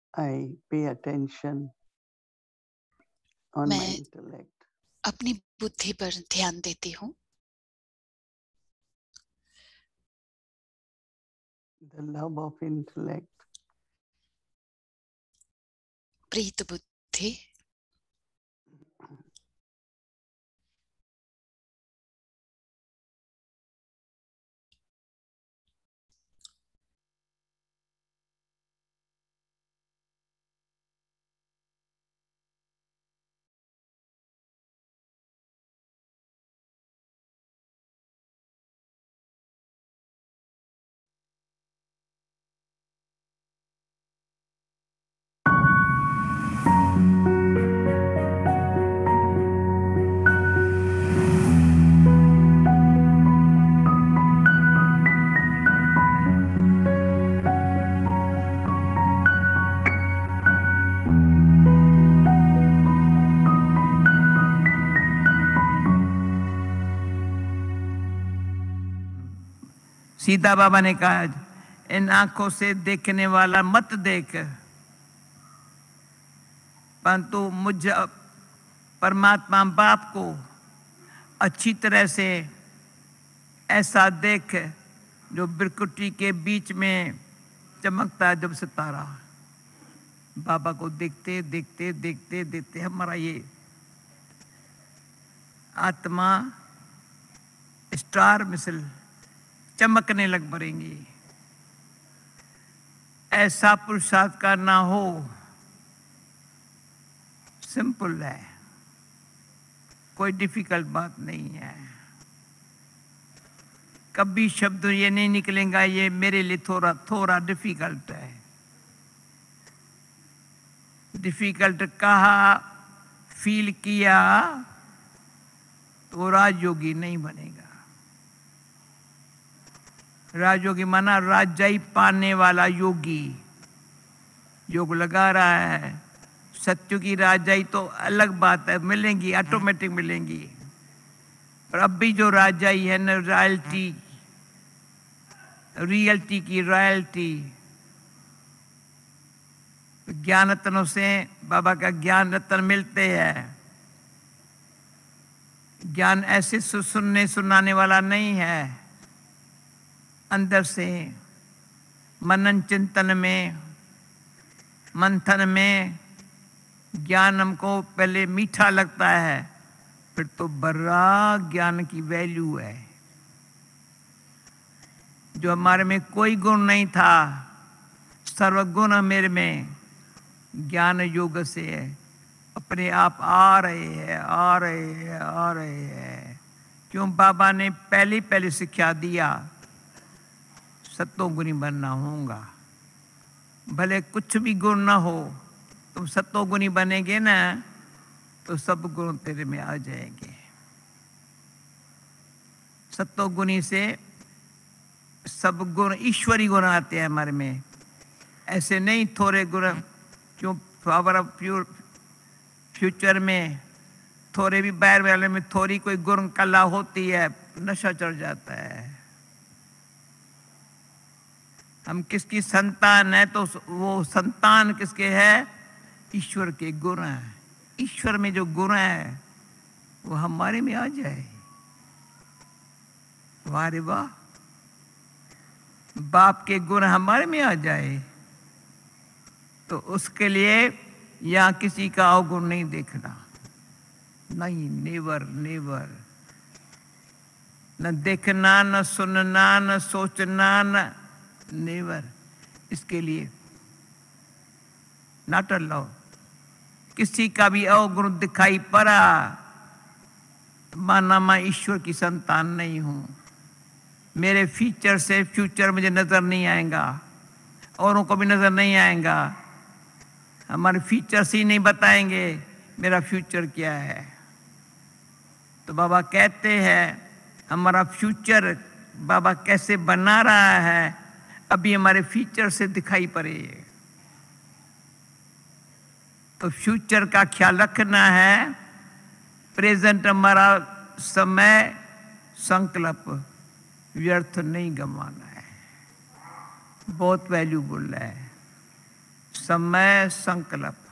I pay attention on my मैं intellect. अपनी बुद्धि पर ध्यान देती हूँ. The love of intellect प्रीत बुद्धि सीता बाबा ने कहा, इन आंखों से देखने वाला मत देख, परंतु मुझ परमात्मा बाप को अच्छी तरह से ऐसा देख जो बिरकुटी के बीच में चमकता है जब सितारा। बाबा को देखते देखते देखते देखते हमारा ये आत्मा स्टार मिसल चमकने लग पड़ेंगी। ऐसा पुरुषार्थ करना हो, सिंपल है, कोई डिफिकल्ट बात नहीं है। कभी शब्द ये नहीं निकलेगा ये मेरे लिए थोड़ा थोड़ा डिफिकल्ट है। डिफिकल्ट कहा, फील किया तो राजयोगी नहीं बनेगा। राजयोगी माना राजाई पाने वाला योगी। योग लगा रहा है, सत्य की राजाई तो अलग बात है, मिलेंगी, ऑटोमेटिक मिलेंगी। पर अब भी जो राजाई है ना, रॉयल्टी, रियल्टी की रॉयल्टी, ज्ञान रत्नों से बाबा का ज्ञान रत्न मिलते हैं। ज्ञान ऐसे सुनने सुनाने वाला नहीं है, अंदर से मनन चिंतन में, मंथन में ज्ञान हमको पहले मीठा लगता है, फिर तो बड़ा ज्ञान की वैल्यू है। जो हमारे में कोई गुण नहीं था, सर्वगुण मेरे में ज्ञान योग से है, अपने आप आ रहे हैं, आ रहे हैं, आ रहे हैं। क्यों? बाबा ने पहले शिक्षा दिया, सत्तोगुणी बनना होगा। भले कुछ भी गुण ना हो, तुम सत्तोगुणी बनेगे ना तो सब गुण तेरे में आ जाएंगे। सत्तोगुणी से सब गुण, ईश्वरी गुण आते हैं हमारे में, ऐसे नहीं थोड़े गुण। क्यों? पावर ऑफ प्योर फ्यूचर में थोड़े भी बैर वाले में थोड़ी कोई गुण कला होती है, नशा चढ़ जाता है। हम किसकी संतान है तो वो संतान किसके है? ईश्वर के गुण है। ईश्वर में जो गुण है वो हमारे में आ जाए, वाह रे वाह। बाप के गुण हमारे में आ जाए तो उसके लिए यहाँ किसी का अवगुण नहीं देखना, नहीं, नेवर नेवर। न देखना, न सुनना, न सोचना, न नेवर। इसके लिए नॉट अलाउ। किसी का भी अवगुण दिखाई पड़ा, माना मैं ईश्वर की संतान नहीं हूं, मेरे फीचर से फ्यूचर मुझे नजर नहीं आएगा, औरों को भी नजर नहीं आएगा। हमारे फीचर्स ही नहीं बताएंगे मेरा फ्यूचर क्या है। तो बाबा कहते हैं हमारा फ्यूचर बाबा कैसे बना रहा है, अभी हमारे फीचर से दिखाई पड़े। तो फ्यूचर का ख्याल रखना है, प्रेजेंट हमारा समय संकल्प व्यर्थ नहीं गंवाना है, बहुत वैल्यूबल है। समय संकल्प।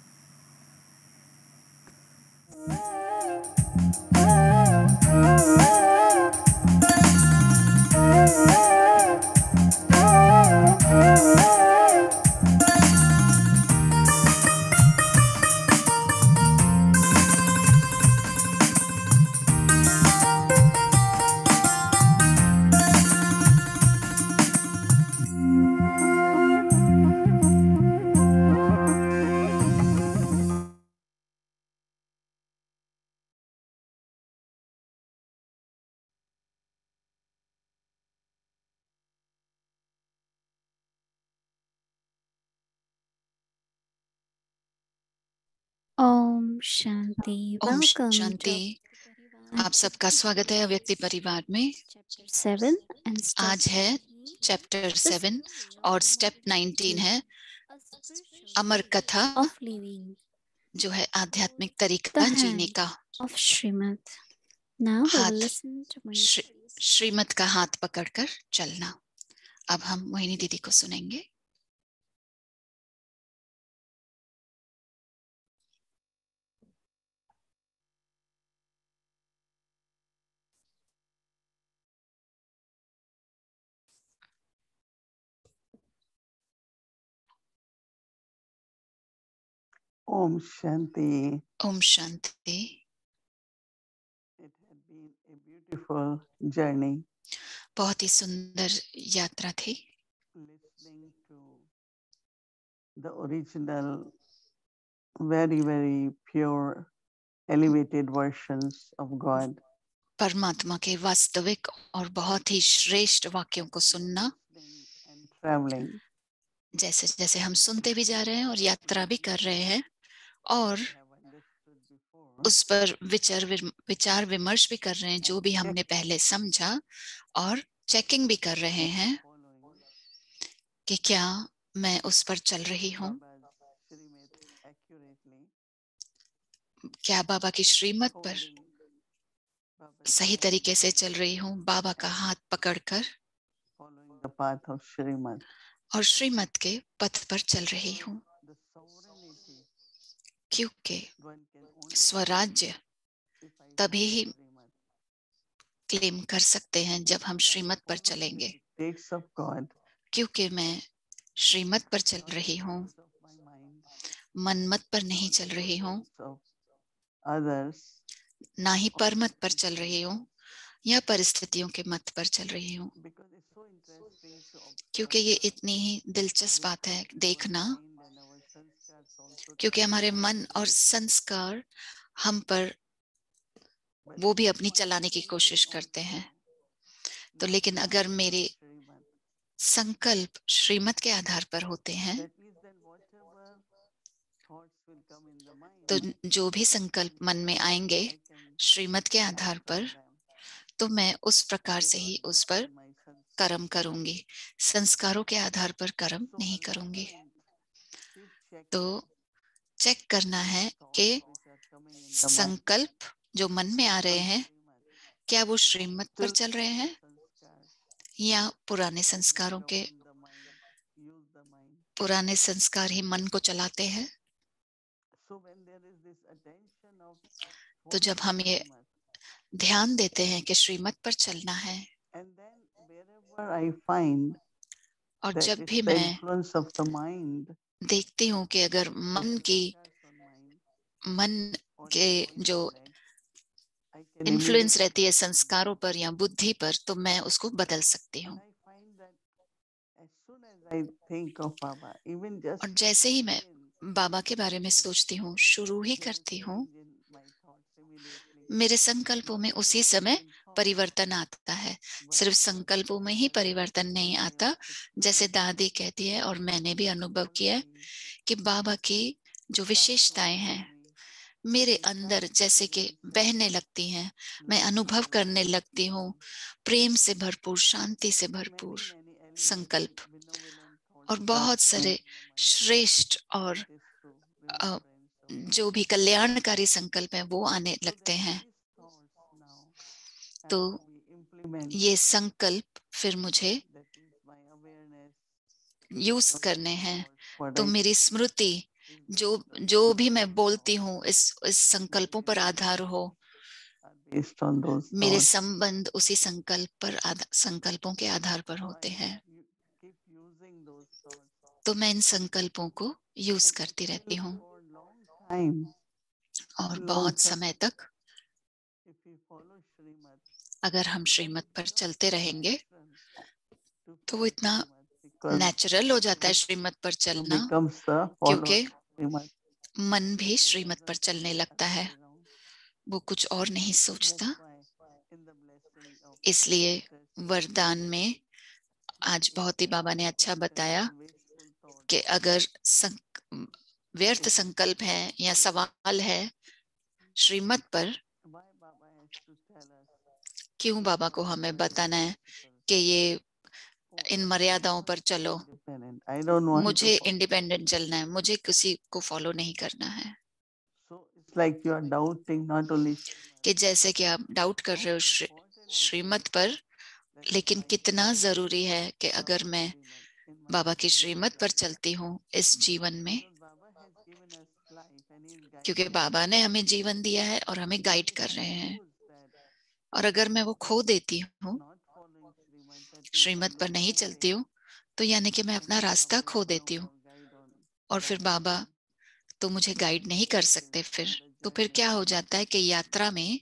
ओम शांति। ओम वेलकम शांति। आप सबका स्वागत है अव्यक्ति परिवार में। चैप्टर 7 एंड आज है चैप्टर 7 और स्टेप 19 है अमर कथा, ऑफ लिविंग जो है आध्यात्मिक तरीका जीने का। Of Shrimad. Now we will हाथ लिसन टू माय श्रीमत का हाथ पकड़कर चलना। अब हम मोहिनी दीदी को सुनेंगे। Om Shanti. Om Shanti. It had been a beautiful journey बहुत ही सुंदर यात्रा थी। listening to the original, very, very pure, elevated versions of God. परमात्मा के वास्तविक और बहुत ही श्रेष्ठ वाक्यों को सुनना। Listening and traveling. जैसे जैसे हम सुनते भी जा रहे हैं और यात्रा भी कर रहे हैं, और We have understood before. उस पर विचार विमर्श भी कर रहे हैं, जो भी हमने पहले समझा, और चेकिंग भी कर रहे हैं Following कि क्या मैं उस पर चल रही हूँ, Baba's Srimad accurately, क्या बाबा की श्रीमत पर holding Baba's सही hand, तरीके से चल रही हूँ, बाबा का हाथ पकड़कर following the path of Srimad. और श्रीमत के पथ पर चल रही हूँ। The sovereignty क्योंकि one can only स्वराज्य if I तभी follow ही Srimad. क्लेम कर सकते हैं जब हम श्रीमत पर चलेंगे। Takes of God. क्योंकि मैं श्रीमत पर चल रही हूँ, Of my mind, मनमत पर नहीं चल रही हूँ, of others, ना ही परमत पर चल रही हूँ या परिस्थितियों के मत पर चल रही हूँ। because it's so interesting to क्योंकि ये इतनी ही दिलचस्प बात है देखना, mind and our sanskars also क्योंकि हमारे मन और संस्कार हम पर वो भी अपनी चलाने की कोशिश करते हैं। तो लेकिन अगर मेरे Srimad. संकल्प श्रीमत के आधार पर होते हैं, That means then whatever thoughts will come in the mind, तो जो भी संकल्प मन में आएंगे I can श्रीमत के आधार पर, them. तो मैं उस प्रकार से ही उस पर My sanskars. कर्म करूंगी, संस्कारों के आधार पर कर्म नहीं करूंगी। Keep checking तो चेक करना है कि which are coming in the mind. संकल्प जो मन में आ रहे हैं, क्या वो श्रीमत पर चल रहे हैं Sanskars. या पुराने संस्कारों के Govern the mind. Use the mind. पुराने संस्कार ही मन को चलाते हैं। So when there is this attention of तो जब हम ये Srimad, ध्यान देते हैं कि श्रीमत पर चलना है, and then wherever I find और that जब it's भी the मैं influence of the mind, देखती हूँ कि अगर मन की on mind, मन or के the जो intellect, I can influence immediately रहती है संस्कारों पर या बुद्धि पर, तो मैं उसको बदल सकती हूँ। I find that as soon as I think of Baba, even just और जैसे ही मैं seconds, बाबा के बारे में सोचती हूँ, शुरू ही करती हूँ, change in my thoughts immediately. मेरे संकल्पों में उसी समय परिवर्तन आता है। सिर्फ संकल्पों में ही परिवर्तन नहीं आता, जैसे दादी कहती है और मैंने भी अनुभव किया है कि बाबा की जो विशेषताएं हैं मेरे अंदर जैसे कि बहने लगती हैं, मैं अनुभव करने लगती हूँ, प्रेम से भरपूर, शांति से भरपूर संकल्प, और बहुत सारे श्रेष्ठ और जो भी कल्याणकारी संकल्प हैं वो आने लगते हैं। तो ये संकल्प फिर मुझे यूज करने हैं तो मेरी स्मृति जो जो भी मैं बोलती हूँ इस संकल्पों पर आधार हो, मेरे संबंध उसी संकल्पों के आधार पर होते हैं। तो मैं इन संकल्पों को यूज करती रहती हूँ और बहुत समय तक अगर हम श्रीमत पर चलते रहेंगे तो वो इतना नेचुरल हो जाता है श्रीमत पर चलना, क्योंकि मन भी श्रीमत पर चलने लगता है, वो कुछ और नहीं सोचता। इसलिए वरदान में आज बहुत ही बाबा ने अच्छा बताया कि अगर व्यर्थ संकल्प है या सवाल है श्रीमत पर, क्यों बाबा को हमें बताना है कि ये इन मर्यादाओं पर चलो, मुझे इंडिपेंडेंट चलना है, मुझे किसी को फॉलो नहीं करना है। कि जैसे कि आप डाउट कर रहे हो श्रीमत पर, लेकिन कितना जरूरी है कि अगर मैं बाबा की श्रीमत पर चलती हूँ इस जीवन में, क्योंकि बाबा ने हमें जीवन दिया है और हमें गाइड कर रहे हैं। और अगर मैं वो खो देती हूँ, श्रीमत पर नहीं चलती हूँ, तो यानी कि मैं अपना रास्ता खो देती हूँ और फिर बाबा तो मुझे गाइड नहीं कर सकते। तो फिर क्या हो जाता है कि यात्रा में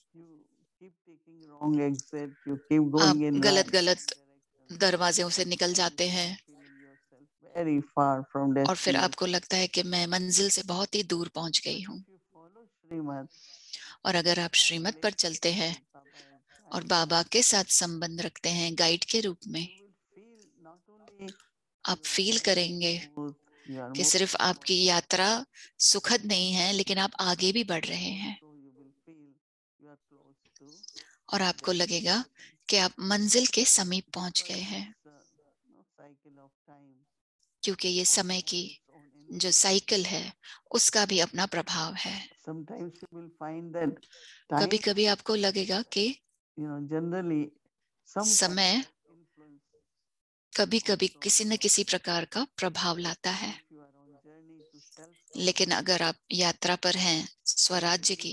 आप गलत गलत दरवाजों से निकल जाते हैं और फिर आपको लगता है कि मैं मंजिल से बहुत ही दूर पहुंच गई हूँ। और अगर आप श्रीमत पर चलते हैं और बाबा के साथ संबंध रखते हैं गाइड के रूप में, आप फील करेंगे कि सिर्फ आपकी यात्रा सुखद नहीं है, लेकिन आप आगे भी बढ़ रहे हैं और आपको लगेगा कि आप मंजिल के समीप पहुंच गए हैं, क्योंकि ये समय की जो साइकिल है उसका भी अपना प्रभाव है। कभी कभी आपको लगेगा कि समय कभी कभी किसी न किसी प्रकार का प्रभाव लाता है, लेकिन अगर आप यात्रा पर हैं स्वराज्य की,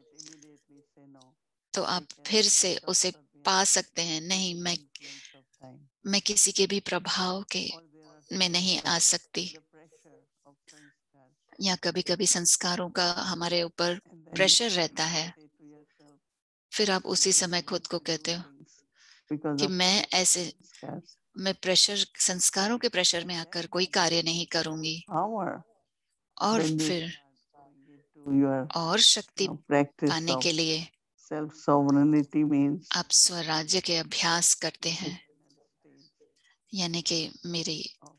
तो आप फिर से उसे पा सकते हैं। नहीं, मैं किसी के भी प्रभाव के में नहीं आ सकती, या कभी कभी संस्कारों का हमारे ऊपर प्रेशर रहता है। फिर आप उसी समय खुद को कहते हो कि मैं प्रेशर, संस्कारों के प्रेशर में आकर कोई कार्य नहीं करूंगी। और फिर और शक्ति पाने के लिए आप स्वराज्य के अभ्यास करते हैं, यानी कि मेरी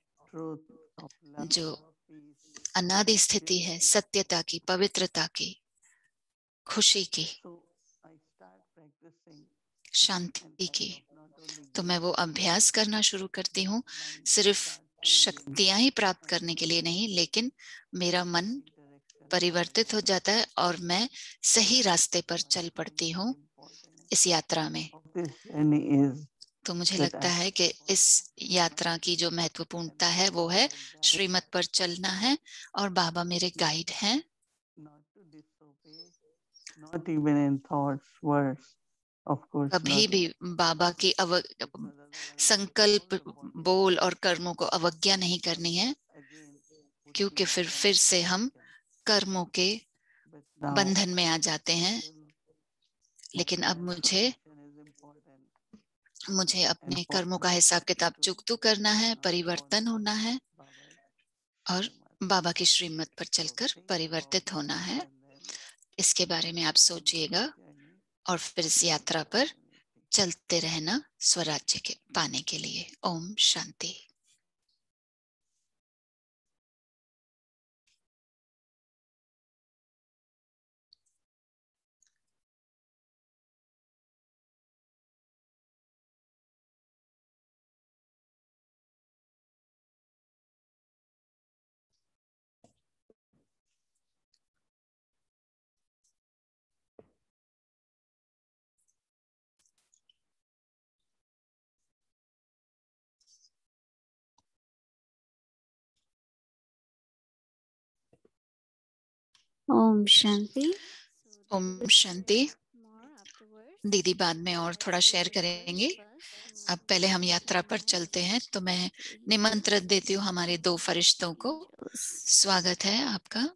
जो अनादि स्थिति है, सत्यता की, पवित्रता की, खुशी की, शांति की, तो मैं वो अभ्यास करना शुरू करती हूँ, सिर्फ शक्तियां ही प्राप्त करने के लिए नहीं, लेकिन मेरा मन परिवर्तित हो जाता है और मैं सही रास्ते पर चल पड़ती हूँ इस यात्रा में। तो मुझे लगता है कि इस यात्रा की जो महत्वपूर्णता है वो है श्रीमत पर चलना है, और बाबा मेरे गाइड हैं। कभी भी बाबा की संकल्प, बोल और कर्मों को अवज्ञा नहीं करनी है, क्योंकि फिर से हम कर्मों के बंधन में आ जाते हैं। लेकिन अब मुझे अपने कर्मों का हिसाब किताब चुकता करना है, परिवर्तन होना है और बाबा की श्रीमत पर चलकर परिवर्तित होना है। इसके बारे में आप सोचिएगा और फिर इस यात्रा पर चलते रहना स्वराज्य के पाने के लिए। ओम शांति। Om Shanti. ओम शांति। दीदी बाद में और थोड़ा शेयर करेंगे। अब पहले हम यात्रा पर चलते हैं, तो मैं निमंत्रण देती हूँ हमारे 2 फरिश्तों को। स्वागत है आपका।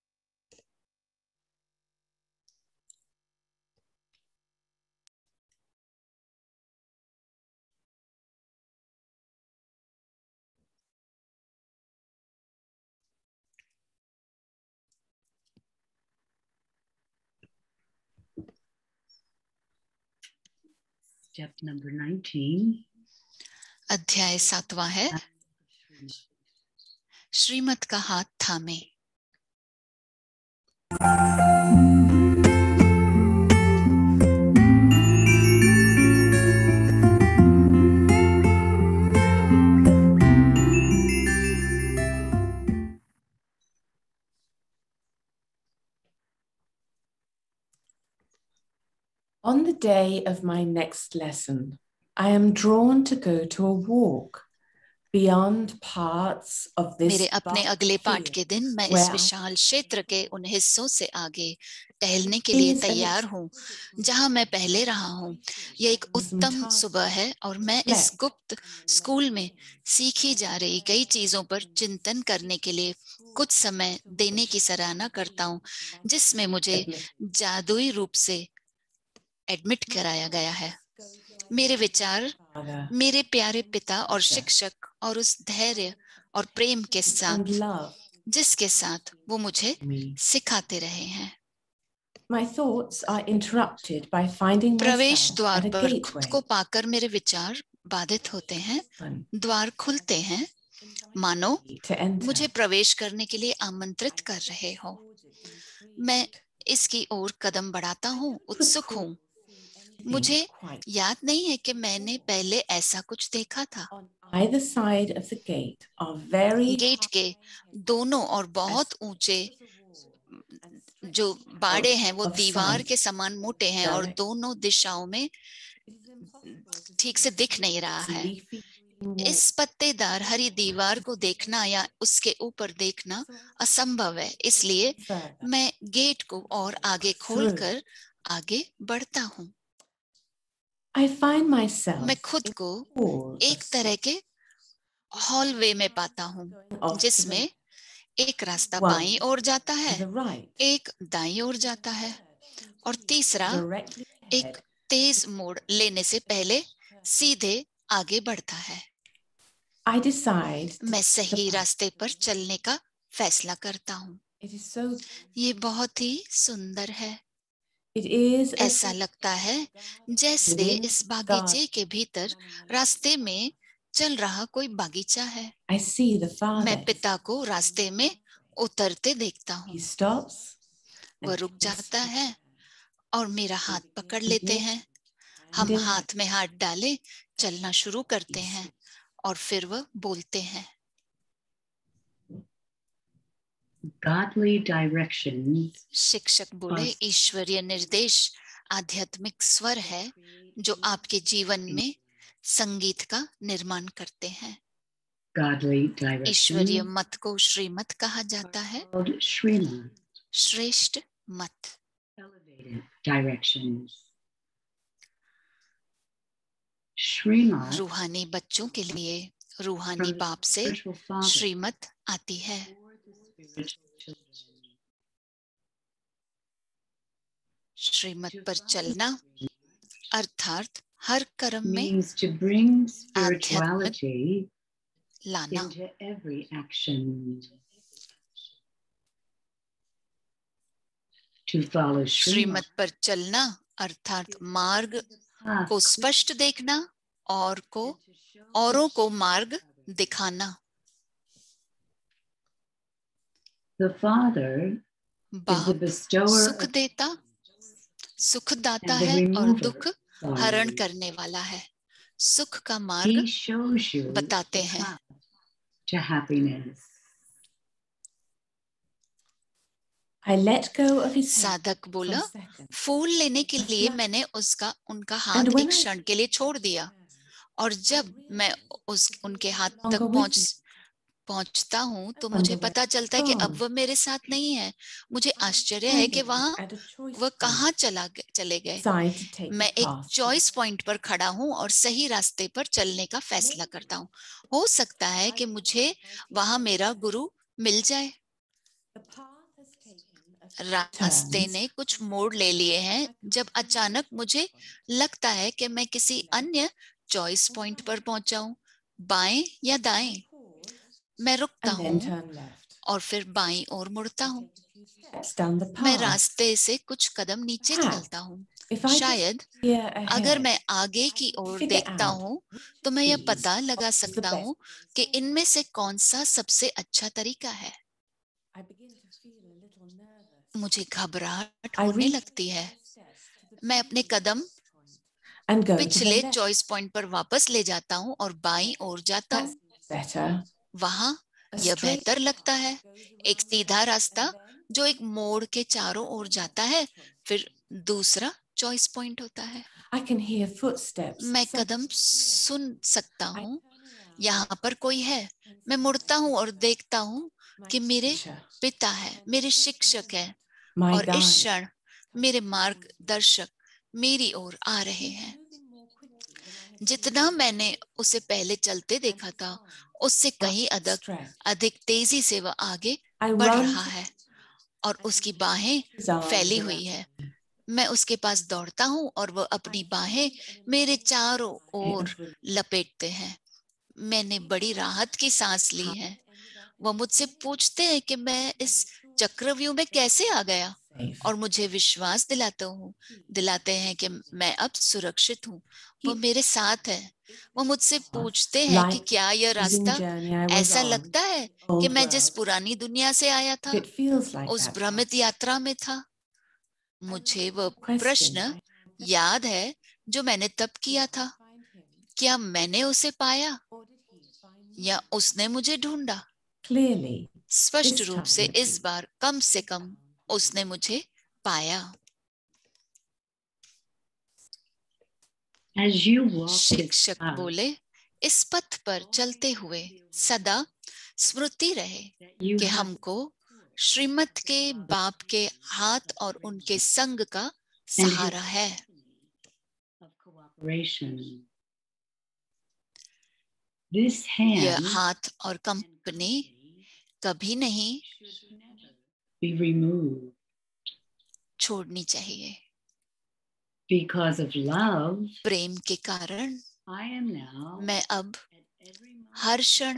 Step number 19. अध्याय 7वां है, श्रीमत का हाथ थामे। On the day of my next lesson, I am drawn to go to a walk beyond parts of this मेरे अपने अगले पाठ के दिन मैं इस where विशाल क्षेत्र के उन हिस्सों से आगे टहलने के लिए तैयार हूँ जहाँ मैं पहले रहा हूँ। यह एक उत्तम सुबह है और मैं इस गुप्त स्कूल में सीखी जा रही कई चीजों पर चिंतन करने के लिए कुछ समय देने की सराहना करता हूँ, जिसमें मुझे जादुई रूप से एडमिट कराया गया है। मेरे विचार मेरे प्यारे पिता और शिक्षक और उस धैर्य और प्रेम के साथ जिसके साथ वो मुझे सिखाते रहे हैं। my thoughts are interrupted by finding प्रवेश myself द्वार at a पर खुद gateway. को पाकर मेरे विचार बाधित होते हैं। द्वार खुलते हैं मानो To enter. मुझे प्रवेश करने के लिए आमंत्रित कर रहे हो। मैं इसकी ओर कदम बढ़ाता हूँ, उत्सुक हूँ। मुझे याद नहीं है कि मैंने पहले ऐसा कुछ देखा था। On either side of the gate are very gate के दोनों और बहुत ऊंचे जो बाड़े हैं वो दीवार के समान मोटे हैं और दोनों दिशाओं में ठीक से दिख नहीं रहा है। इस पत्तेदार हरी दीवार को देखना या उसके ऊपर देखना असंभव है, इसलिए मैं गेट को और आगे खोलकर आगे बढ़ता हूँ। I find myself मैं खुद को एक तरह के हॉलवे में पाता हूँ, जिसमें एक रास्ता बाईं ओर जाता है, एक दाईं ओर जाता है और तीसरा एक तेज मोड़ लेने से पहले सीधे आगे बढ़ता है। I decide मैं सही रास्ते पर चलने का फैसला करता हूँ। ये बहुत ही सुंदर है। ऐसा लगता है जैसे इस बागीचे के भीतर रास्ते में चल रहा कोई बागीचा है। मैं पिता को रास्ते में उतरते देखता हूँ। वह रुक जाता है और मेरा हाथ पकड़ लेते हैं। हम हाथ में हाथ डाले चलना शुरू करते हैं और फिर वह बोलते हैं। Godly directions शिक्षक बोले, ईश्वरीय निर्देश आध्यात्मिक स्वर है जो आपके जीवन में संगीत का निर्माण करते हैं। ईश्वरीय मत को श्रीमत कहा जाता है। श्रेष्ठ मत। रूहानी बच्चों के लिए रूहानी बाप से श्रीमत आती है। श्रीमत पर चलना अर्थात हर कर्म में आध्यात्मिक लाना। श्रीमत पर चलना अर्थात मार्ग को स्पष्ट देखना और औरों को मार्ग दिखाना। बाप सुखदाता है और दुख हरण करने वाला है। सुख का मार्ग बताते हैं। साधक बोला, फूल लेने के लिए मैंने उनका हाथ एक क्षण के लिए छोड़ दिया और जब मैं उनके हाथ तक पहुंचता हूँ तो मुझे पता चलता है कि अब वह मेरे साथ नहीं है। मुझे आश्चर्य है कि वहां वह कहाँ चले गए। मैं एक चॉइस पॉइंट पर खड़ा हूँ और सही रास्ते पर चलने का फैसला करता हूँ। हो सकता है कि मुझे वहां मेरा गुरु मिल जाए। रास्ते ने कुछ मोड़ ले लिए हैं जब अचानक मुझे लगता है कि मैं किसी अन्य चॉइस पॉइंट पर पहुंचा हूं, बाएं या दाएं। मैं रुकता हूँ और फिर बाईं ओर मुड़ता हूँ। मैं रास्ते से कुछ कदम नीचे चलता हूँ। शायद अगर मैं आगे की ओर देखता हूँ तो मैं यह पता लगा सकता हूँ कि इनमें से कौन सा सबसे अच्छा तरीका है। मुझे घबराहट होने लगती है। मैं अपने कदम पिछले चॉइस पॉइंट पर वापस ले जाता हूँ और बाईं ओर जाता हूँ। वहां यह बेहतर लगता है। एक सीधा रास्ता जो एक मोड़ के चारों ओर जाता है, फिर दूसरा चॉइस पॉइंट होता है। मैं कदम सुन सकता हूँ। यहाँ पर कोई है। मैं मुड़ता हूँ और देखता हूँ कि मेरे पिता है, मेरे शिक्षक है, और इस क्षण मेरे मार्गदर्शक मेरी ओर आ रहे हैं। जितना मैंने उसे पहले चलते देखा था, उससे कहीं अधिक तेजी से वह आगे बढ़ रहा है और उसकी बाहें फैली हुई है। मैं उसके पास दौड़ता हूँ और वह अपनी बाहें मेरे चारों ओर लपेटते हैं। मैंने बड़ी राहत की सांस ली है। वह मुझसे पूछते हैं कि मैं इस चक्रव्यूह में कैसे आ गया, और मुझे विश्वास दिलाते हैं कि मैं अब सुरक्षित हूँ। वो मेरे साथ है। वो मुझसे पूछते हैं कि क्या यह रास्ता ऐसा लगता है कि मैं जिस पुरानी दुनिया से आया था, उस भ्रमित यात्रा में था। मुझे वह प्रश्न याद है जो मैंने तब किया था। क्या मैंने उसे पाया या उसने मुझे ढूंढा? स्पष्ट रूप से इस बार कम से कम उसने मुझे पाया। शिक्षक बोले, इस पथ पर चलते हुए सदा स्मृति रहे कि हमको श्रीमत के बाप के हाथ और उनके संग का सहारा है। यह हाथ और कंपनी कभी नहीं छोड़नी चाहिए। Because of love, प्रेम के कारण I am now मैं अब हर क्षण,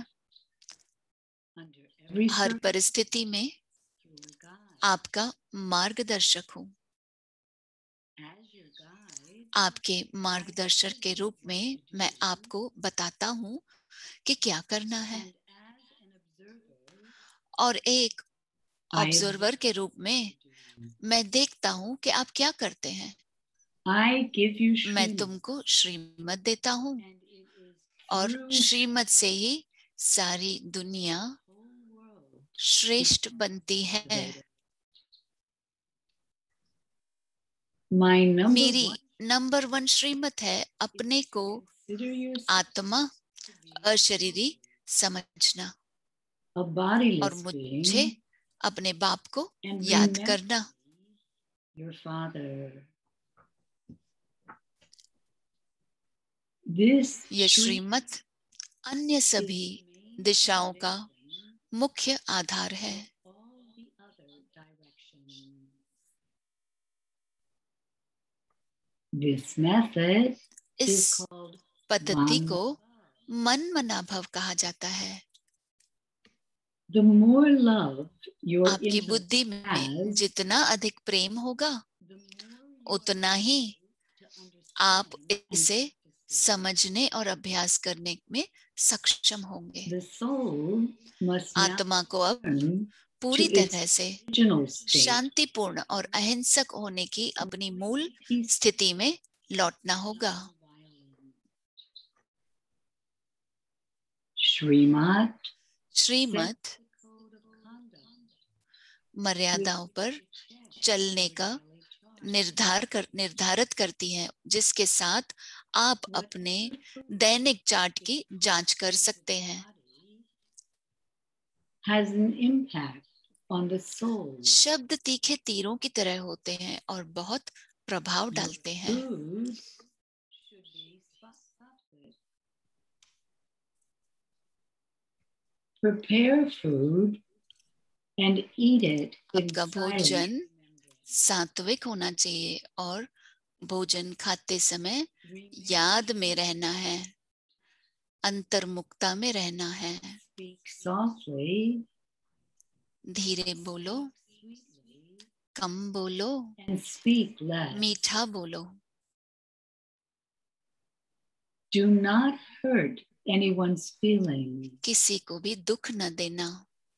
हर परिस्थिति में आपका मार्गदर्शक हूँ। आपके मार्गदर्शक के रूप में मैं आपको बताता हूँ कि क्या करना है, और एक ऑब्जर्वर के रूप में मैं देखता हूँ कि आप क्या करते हैं। मैं तुमको श्रीमत देता हूँ और श्रीमत से ही सारी दुनिया श्रेष्ठ बनती है। मेरी नंबर 1 श्रीमत है अपने को आत्मा अशरीरी समझना और मुझे अपने बाप को याद करना। यह श्रीमत अन्य सभी दिशाओं का मुख्य आधार है। इस पद्धति को मन मनाभव कहा जाता है। आपकी बुद्धि में जितना अधिक प्रेम होगा, उतना ही आप इसे समझने और अभ्यास करने में सक्षम होंगे। आत्मा को अब पूरी तरह से शांतिपूर्ण और अहिंसक होने की अपनी मूल स्थिति में लौटना होगा। श्रीमत मर्यादाओं पर चलने का निर्धारित करती है, जिसके साथ आप अपने दैनिक चार्ट की जांच कर सकते हैं। has an impact on the soul. शब्द तीखे तीरों की तरह होते हैं और बहुत प्रभाव डालते हैं। Food should be sattvic. Prepare food and eat it in आपका silence. भोजन सात्विक होना चाहिए और भोजन खाते समय याद में रहना है, अंतर्मुक्ता में रहना है। Speak softly धीरे बोलो, कम बोलो, and speak less. मीठा बोलो। Do not hurt anyone's feelings. किसी को भी दुख न देना।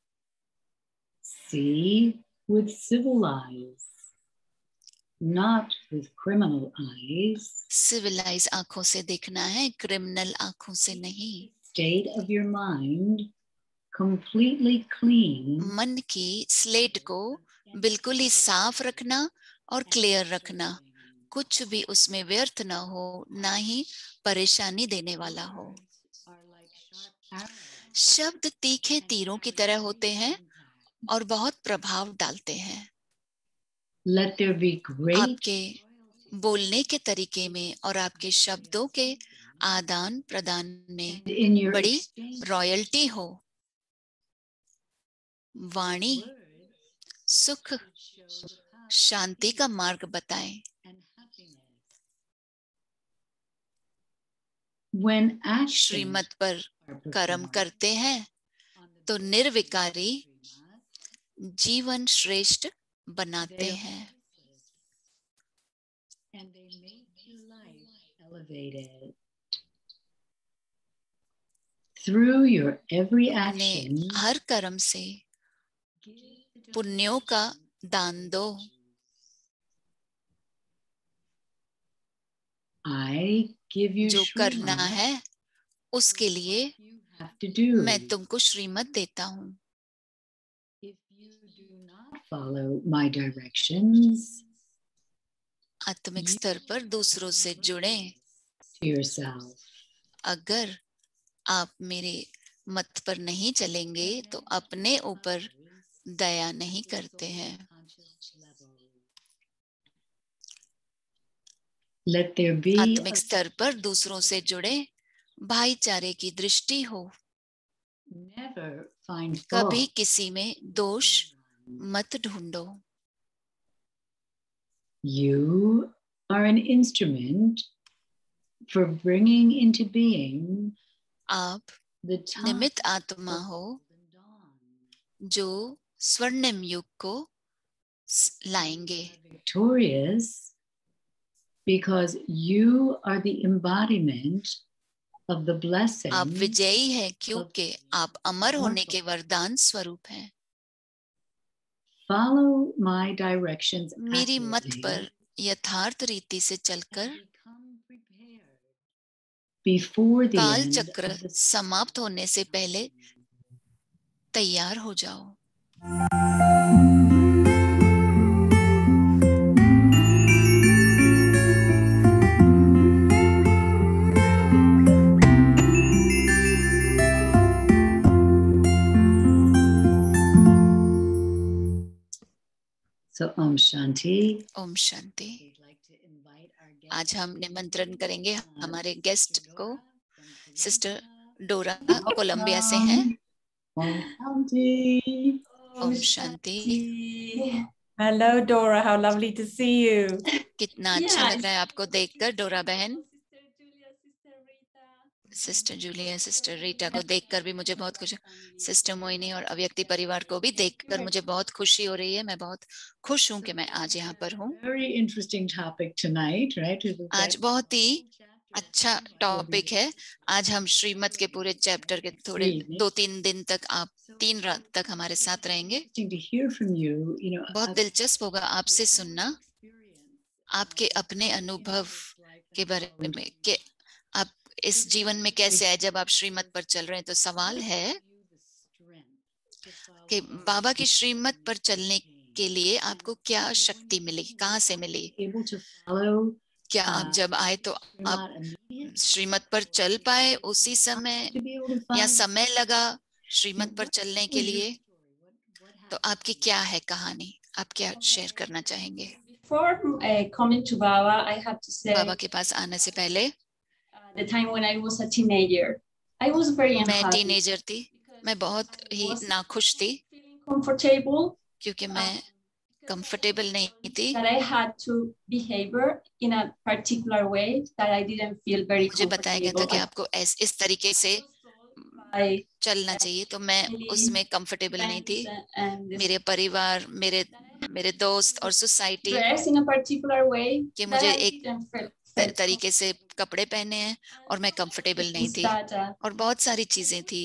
See with civil eyes, not with criminal eyes. Civilise आंखों से देखना है, क्रिमिनल आंखों से नहीं। State of your mind completely clean. मन की स्लेट को बिल्कुल ही साफ रखना और क्लियर रखना, कुछ भी उसमें व्यर्थ ना हो, ना ही परेशानी देने वाला हो। शब्द तीखे तीरों की तरह होते हैं और बहुत प्रभाव डालते हैं। Let there be great आपके बोलने के तरीके में और आपके शब्दों के आदान प्रदान में in your बड़ी exchange. रॉयल्टी हो। वाणी सुख शांति का मार्ग बताएं। And happiness. When actions श्रीमत पर are कर्म performed करते हैं तो निर्विकारी जीवन श्रेष्ठ बनाते हैं। and they make your life elevated. Through your every अपने action, हर कर्म से पुण्यों का दान दो। I give you जो करना Srimad, है उसके लिए you have to do. मैं तुमको श्रीमत देता हूँ। If you do not follow my directions आत्मिक स्तर पर दूसरों से जुड़ें। to yourself, अगर आप मेरे मत पर नहीं चलेंगे तो अपने ऊपर दया नहीं करते हैं। let there be आत्मिक स्तर पर दूसरों से जुड़े, भाईचारे की दृष्टि हो। never find कभी fault. किसी में दोष मत ढूंढो। You are an instrument for bringing into being आप the time निमित्त आत्मा हो of dawn. जो स्वर्णिम युग को लाएंगे। Victorious because you are the embodiment of the blessing. आप विजयी हैं क्योंकि आप अमर होने के वरदान स्वरूप हैं। Follow my directions मेरी मत accurately पर यथार्थ रीति से चलकर and become prepared before the काल end चक्र of the समाप्त होने से पहले तैयार हो जाओ। So Om Shanti. Om Shanti. We'd like to invite our guest आज हम निमंत्रण करेंगे हमारे गेस्ट को। from sister Colombia. Dora Colombia से हैं। Om Shanti. Om Shanti. Hello, Dora. How lovely to see you. कितना अच्छा लग रहा है आपको देखकर डोरा बहन। सिस्टर जूलिया, सिस्टर रीटा को देखकर भी मुझे बहुत खुशी। सिस्टर मोइनी और अव्यक्ति परिवार को भी देखकर मुझे बहुत खुशी हो रही है। मैं बहुत खुश हूँ कि मैं आज यहाँ पर हूँ। Very interesting topic tonight, right? आज बहुत ही अच्छा टॉपिक है। आज हम श्रीमत के पूरे चैप्टर के थोड़े 2-3 दिन तक, आप 3 रात तक हमारे साथ रहेंगे। Interesting to hear from you. You know, बहुत दिलचस्प होगा आपसे सुनना आपके अपने अनुभव के बारे में कि आप इस जीवन में कैसे आए। जब आप श्रीमत पर चल रहे हैं तो सवाल है कि बाबा की श्रीमत पर चलने के लिए आपको क्या शक्ति मिली, कहाँ से मिली। able to follow क्या आप जब आए तो आप not immediate, श्रीमत पर चल पाए उसी समय to be able to या find समय लगा श्रीमत पर चलने के लिए, तो आपकी क्या है कहानी, आप क्या शेयर करना चाहेंगे? Before coming to Baba, I have to say, बाबा के पास आने से पहले the time when I was a teenager, I was very मैं unhappy. टीनेजर थी, मैं बहुत ही नाखुश थी Feeling comfortable, क्योंकि मैं कंफर्टेबल नहीं थी। that I had to behave in a particular way that I didn't feel very मुझे बताया गया था कि comfortable. आपको इस तरीके से by चलना चाहिए, तो मैं उसमें कंफर्टेबल नहीं थी। and मेरे परिवार, मेरे दोस्त और society dress in a particular way कि that मुझे I एक didn't feel तरीके से कपड़े पहने हैं और मैं कंफर्टेबल नहीं is थी, that, और बहुत सारी चीजें थी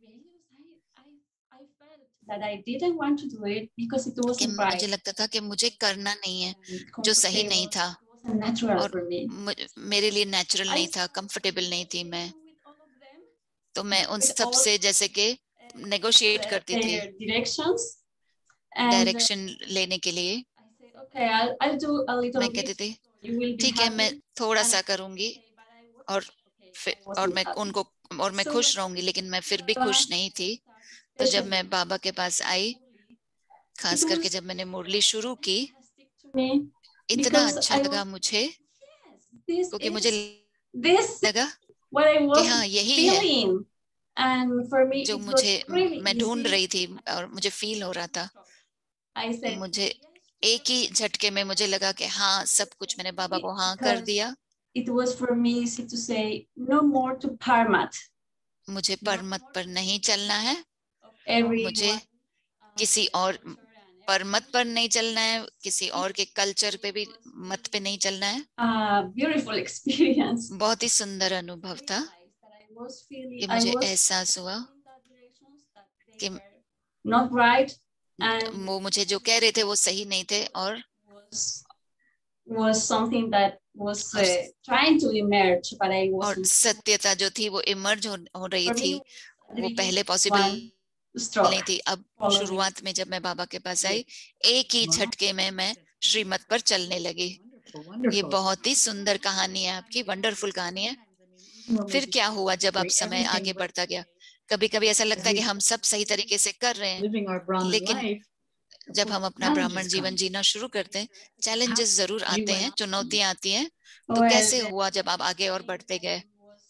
I felt that I didn't want to do it because it कि wasn't right. मुझे लगता था कि मुझे करना नहीं है, And जो सही नहीं था, it wasn't natural और for me. मेरे लिए नेचुरल नहीं था, कंफर्टेबल नहीं थी मैं। तो मैं उन सब से जैसे कि नेगोशिएट करती थी Their directions and डायरेक्शन लेने के लिए। I said, okay, I'll do a little मैं bit. कहती थी You will be ठीक है, मैं happy. थोड़ा सा करूंगी और मैं उनको और मैं So खुश रहूंगी, लेकिन मैं फिर भी खुश नहीं थी। तो जब मैं बाबा के पास आई, खास करके जब मैंने मुरली शुरू की, इतना अच्छा लगा मुझे, क्योंकि मुझे लगा what I कि was हाँ यही है feeling. And for me, जो it was मुझे really मैं ढूंढ easy. रही थी और मुझे फील हो रहा था। I said, मुझे एक ही झटके में मुझे लगा कि हाँ, सब कुछ मैंने बाबा को हाँ कर दिया। it was for me easy to say no more to Parmat. मुझे परमत पर नहीं चलना है, Every मुझे किसी और परमत पर नहीं चलना है, किसी और के कल्चर पे भी मत पे नहीं चलना है। beautiful experience. बहुत ही सुंदर अनुभव था कि मुझे एहसास हुआ कि not right and वो मुझे जो कह रहे थे वो सही नहीं थे, और was something that was trying to emerge, but I और wasn't. सत्यता जो थी वो इमर्ज हो रही For me, थी, वो पहले पॉसिबल stroke. नहीं थी। अब शुरुआत में जब मैं बाबा के पास आई, एक ही झटके में मैं श्रीमत पर चलने लगी। ये बहुत ही सुंदर कहानी है आपकी, वंडरफुल कहानी है। फिर क्या हुआ जब अब समय आगे बढ़ता गया? कभी कभी ऐसा लगता है कि हम सब सही तरीके से कर रहे हैं, लेकिन जब हम अपना ब्राह्मण जीवन जीना शुरू करते हैं, चैलेंजेस जरूर आते हैं, चुनौतियां आती हैं। तो कैसे हुआ जब आप आगे और बढ़ते गए?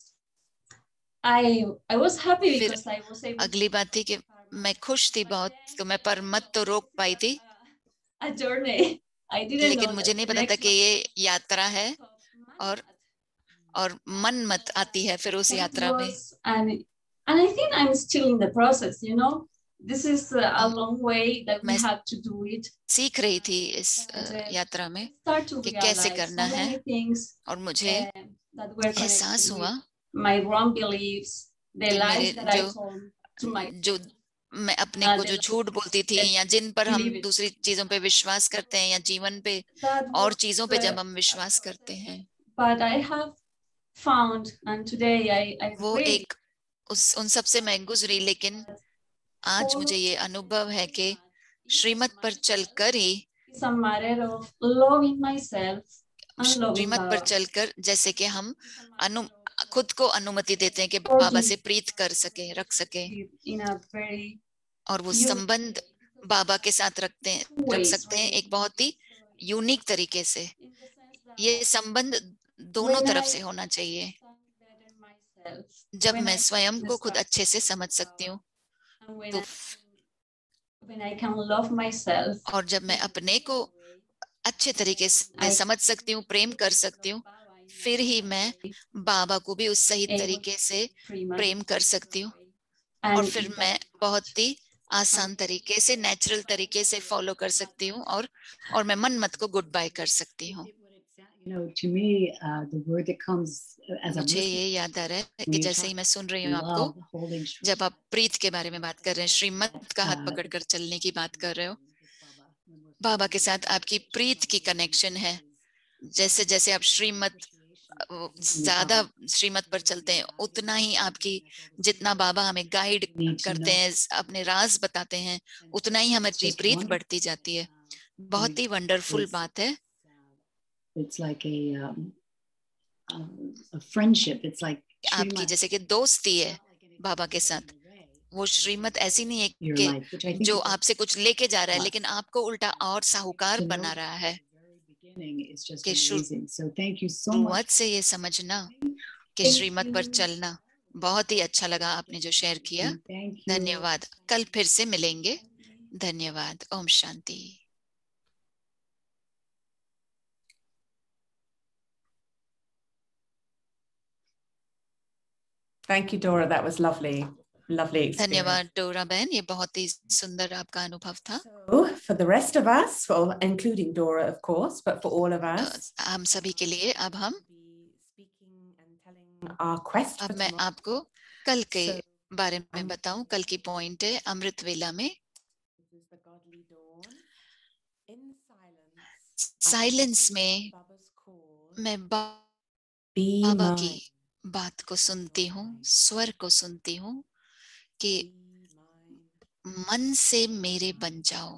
I was happy फिर because I was able अगली बात थी कि मैं खुश थी बहुत, तो मैं परमत तो रोक पाई थी, a journey. I didn't लेकिन know मुझे नहीं पता था कि ये यात्रा है, और मन मत आती है फिर उस यात्रा में। and I think I'm still in the process, you know. This is a long way that we have to do it. सीख रही थी इस यात्रा में कि कैसे करना है, और मुझे एहसास हुआ my wrong beliefs, the lies that I told to my जो मैं अपने को जो झूठ बोलती थी, या जिन पर हम दूसरी चीजों पे विश्वास करते हैं, या जीवन पे और चीजों पे जब हम विश्वास करते हैं, but I have found and today I वो एक उन सब से मैं गुजरी। लेकिन आज मुझे ये अनुभव है कि श्रीमत पर चलकर ही, it's a matter of loving myself and loving श्रीमत पर Baba. चलकर जैसे कि हम खुद को अनुमति देते हैं कि बाबा से प्रीत कर सके, रख सके, in a very और वो संबंध बाबा के साथ रख सकते हैं एक बहुत ही यूनिक तरीके से। ये संबंध दोनों तरफ से होना चाहिए। जब मैं स्वयं को खुद अच्छे से समझ सकती हूँ, तो when I can love myself, और जब मैं अपने को अच्छे तरीके से समझ सकती हूँ, प्रेम कर सकती हूँ, फिर ही मैं बाबा को भी उस सही तरीके से प्रेम कर सकती हूँ, और फिर मैं बहुत ही आसान तरीके से, नेचुरल तरीके से फॉलो कर सकती हूँ, और मैं मन मत को गुड बाय कर सकती हूँ। मुझे ये याद आ रहा है कि जैसे ही मैं सुन रही हूँ आपको, जब आप प्रीत के बारे में बात कर रहे हैं, श्रीमत का हाथ पकड़कर चलने की बात कर रहे हो, बाबा के साथ आपकी प्रीत की कनेक्शन है। जैसे जैसे आप ज्यादा श्रीमत पर चलते हैं, उतना ही आपकी, जितना बाबा हमें गाइड करते हैं, अपने राज बताते हैं, उतना ही हमारी प्रीत बढ़ती जाती है। बहुत ही वंडरफुल बात है। It's like a friendship. It's like आपकी जैसे कि दोस्ती है बाबा के साथ, वो श्रीमत ऐसी नहीं है your कि life, which I think जो is a आपसे कुछ लेके जा रहा है, plus. लेकिन आपको उल्टा और साहूकार To know बना रहा है। from the very beginning is just कि amazing. So thank you so शुरुआत much. से ये समझना कि Thank श्रीमत पर you. चलना बहुत ही अच्छा लगा आपने जो शेयर किया। Thank you. धन्यवाद। कल फिर से मिलेंगे। धन्यवाद। Om Shanti. Thank you, Dora. That was lovely. Lovely experience. धन्यवाद डोरा बहन, ये बहुत ही सुंदर आपका अनुभव था। So, for the rest of us, well, including Dora, of course, but for all of us, हम सभी के लिए अब हम speaking and telling our quest अब for मैं tomorrow. आपको कल के So, बारे में बताऊं। कल की पॉइंट है अमृत वेला में this is the godly dawn. In silence में Baba's call, मैं be बाबा mine. की बात को सुनती हूँ, स्वर को सुनती हूँ कि Be mine. मन से मेरे बन जाओ।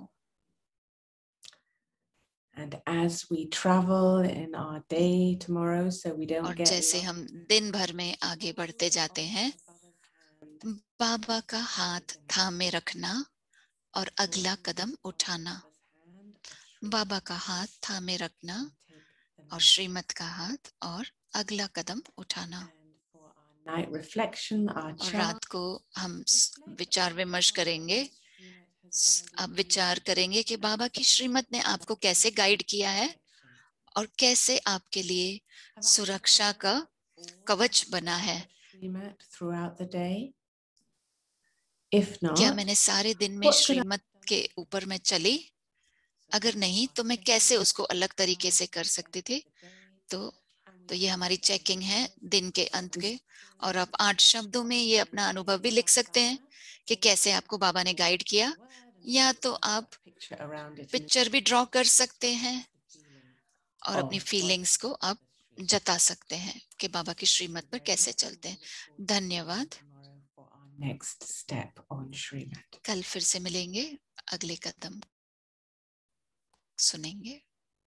And as we travel in our day tomorrow, so we don't और get जैसे lost, हम दिन भर में आगे बढ़ते जाते हैं, Baba's hand, बाबा का हाथ थामे रखना और अगला कदम उठाना। बाबा का हाथ थामे रखना और श्रीमत का हाथ और अगला कदम उठाना। night reflection, our और chant. रात को हम विचार विमर्श करेंगे। अब विचार करेंगे कि बाबा की श्रीमत ने आपको कैसे गाइड किया है और कैसे आपके लिए सुरक्षा का कवच बना है। Throughout the day. If not, क्या मैंने सारे दिन में श्रीमत के ऊपर में चली? अगर नहीं तो मैं कैसे उसको अलग तरीके से कर सकती थी? तो ये हमारी चेकिंग है दिन के अंत के। और आप 8 शब्दों में ये अपना अनुभव भी लिख सकते हैं कि कैसे आपको बाबा ने गाइड किया, या तो आप पिक्चर भी ड्रॉ कर सकते हैं और अपनी फीलिंग्स को आप जता सकते हैं कि बाबा की श्रीमत पर कैसे चलते हैं। धन्यवाद। next step on Shrimad. कल फिर से मिलेंगे, अगले कदम सुनेंगे।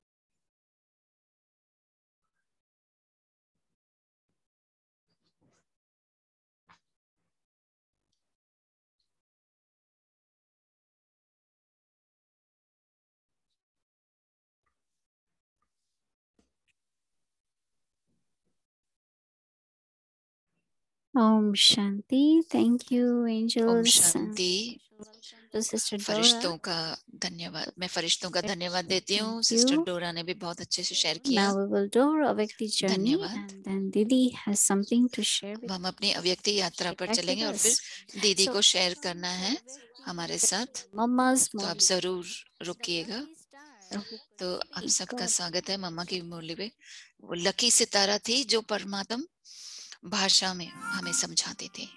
Om Shanti. Thank you, angels. Om Shanti. To Sister Dora. फरिश्तों का धन्यवाद। मैं फरिश्तों का धन्यवाद देती हूँ। Thank sister you. डोरा ने भी बहुत अच्छे से शेयर किया। Now we will do our Avyakti journey, धन्यवाद। and then Didi has something to share अब with हम अपनी अव्यक्ति यात्रा पर Back चलेंगे with और फिर us. दीदी So, को शेयर करना है हमारे साथ। Mama's तो आप Murli. जरूर रुकिएगा। Star who तो आप is सबका God. स्वागत है मम्मा की मुरली पे। वो लकी सितारा थी जो परमात्म भाषा में हमें समझाती थी।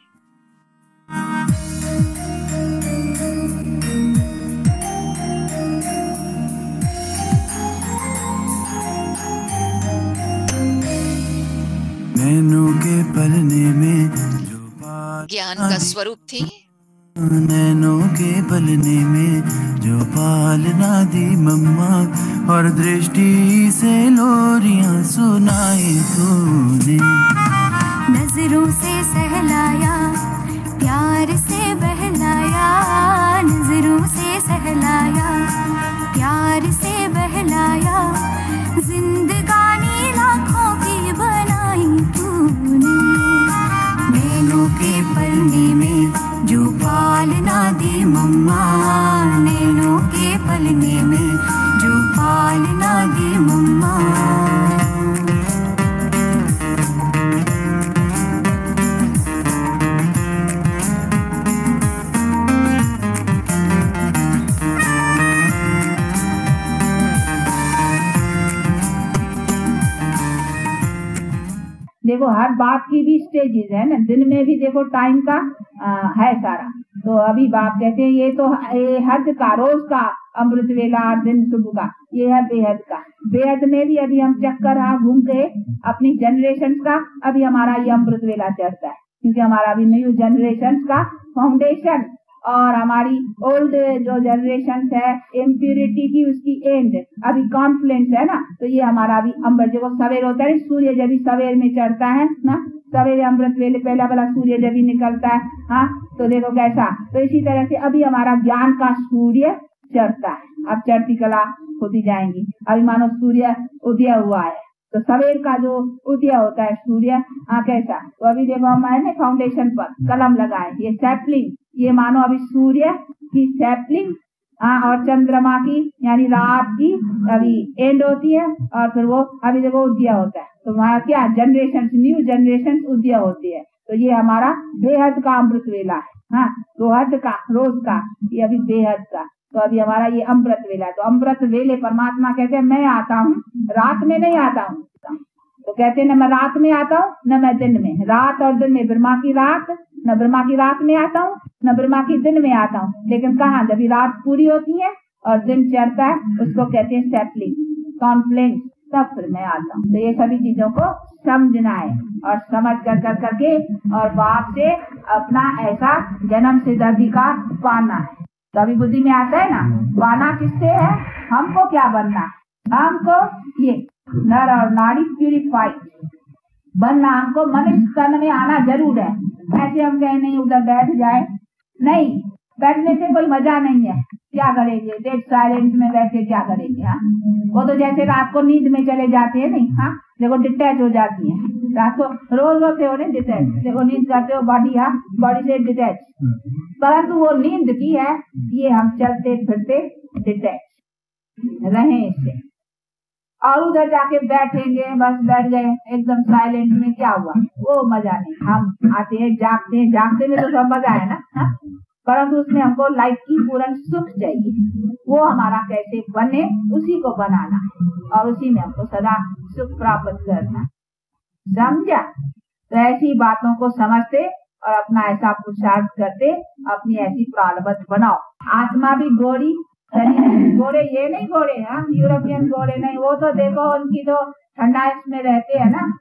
नैनों के पलने में जो ज्ञान का स्वरूप थी, नैनों के पलने में जो पालना दी मम्मा, और दृष्टि से लोरियां सुनाई तूने। नजरों से सहलाया, प्यार से बहलाया, नजरों से सहलाया, प्यार से बहलाया, जिंदगानी लाखों की बनाई तूने। नैनों के पलने में जो पालना दी मम्मा, नैनों के पलने में जो पालना दी मम्मा। देखो हर बात की भी स्टेजेस है ना, दिन में भी देखो टाइम का है सारा। तो अभी बाप कहते हैं ये तो ये हद का रोज का अमृत वेला, दिन सुबह का, ये है बेहद का। बेहद में भी अभी हम चक्कर घूम के अपनी जनरेशन का अभी हमारा ये अमृत वेला चलता है, क्योंकि हमारा अभी न्यू जनरेशन का फाउंडेशन और हमारी ओल्ड जो जनरेशन है इम्प्यूरिटी की उसकी एंड अभी कॉन्फ्लुएंस है ना, तो ये हमारा अभी अमृत जो सवेर होता है, सूर्य जब सवेर में चढ़ता है ना, सवेरे अमृत वेले पहला वाला सूर्य जब निकलता है, हाँ तो देखो कैसा। तो इसी तरह से अभी हमारा ज्ञान का सूर्य चढ़ता है। अब चढ़ती कला होती जाएंगी। अभी मानो सूर्य उदय हुआ है, तो सवेर का जो उदय होता है सूर्य, हाँ कैसा। तो अभी देखो हमारे फाउंडेशन पर कलम लगाए, ये सैपलिंग, ये मानो अभी सूर्य की सैपलिंग, हाँ, और चंद्रमा की यानी रात की अभी एंड होती है, और फिर वो अभी देखो उदय होता है। तो हमारा क्या जनरेशन, न्यू जनरेशन उदय होती है। तो ये हमारा बेहद का अमृत वेला है, हाँ, दोहद का रोज का, ये अभी बेहद का। तो अभी हमारा ये अमृत वेला है। तो अमृत वेले परमात्मा कहते हैं मैं आता हूँ, रात में नहीं आता हूँ। तो कहते हैं न मैं रात में आता हूँ न मैं दिन में, रात और दिन में ब्रह्मा की रात, न ब्रह्मा की रात में आता हूँ न ब्रह्मा की दिन में आता हूँ। लेकिन कहाँ, जब रात पूरी होती है और दिन चढ़ता है, उसको कहते हैं सैपलिंग, कॉन्फ्लुएंस, तब फिर मैं आता हूँ। तो ये सभी चीजों को समझना है और समझ कर करके और बाप से अपना ऐसा जन्म सिद्ध अधिकार पाना है। तो अभी बुद्धि में आता है ना, पाना किससे है, हमको क्या बनना है, हमको ये नर और नाड़ी प्यूरिफाइड बनना, हमको मनुष्य तन में आना जरूर है। ऐसे हम कहें नहीं उधर बैठ जाए, नहीं, बैठने से कोई मजा नहीं है। क्या करेंगे, डेड साइलेंस में बैठ के क्या करेंगे, हाँ। वो तो जैसे रात को नींद में चले जाते हैं, नहीं, हाँ, देखो डिटैच हो जाती है रात को, रोज होते हो नहीं डिटैच, देखो नींद करते हो बॉडी, हाँ, बॉडी से डिटैच, परंतु वो नींद की है, ये हम चलते फिरते डिटैच रहे इससे। और उधर जाके बैठेंगे, बस बैठ गए एकदम साइलेंट में, क्या हुआ, वो मजा नहीं। हम आते हैं, जागते में तो सब मजा है ना, हाँ? परंतु उसमें हमको लाइफ की पूर्ण सुख चाहिए। वो हमारा कैसे बने, उसी को बनाना है और उसी में हमको सदा सुख प्राप्त करना, समझा। तो ऐसी बातों को समझते और अपना ऐसा पुरुषार्थ करते, अपनी ऐसी प्रारब्ध बनाओ। आत्मा भी गोरी, घोड़े ये नहीं घोड़े, हाँ, यूरोपियन घोड़े नहीं, वो तो देखो उनकी तो ठंडा में रहते हैं ना,